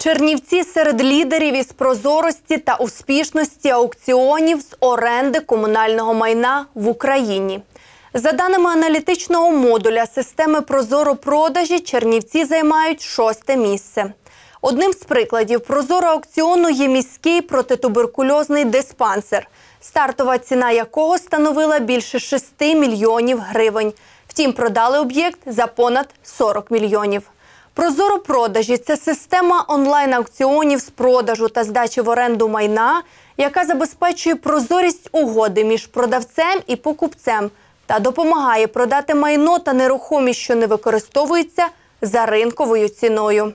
Чернівці серед лідерів із прозорості та успішності аукціонів з оренди комунального майна в Україні. За даними аналітичного модуля системи «Прозоро-продажі», Чернівці займають 6-те місце. Одним з прикладів прозоро-аукціону є міський протитуберкульозний диспансер, стартова ціна якого становила більше 6 мільйонів гривень. Втім, продали об'єкт за понад 40 мільйонів. Прозоро-продажі – це система онлайн-аукціонів з продажу та здачі в оренду майна, яка забезпечує прозорість угоди між продавцем і покупцем та допомагає продати майно та нерухомість, що не використовується, за ринковою ціною.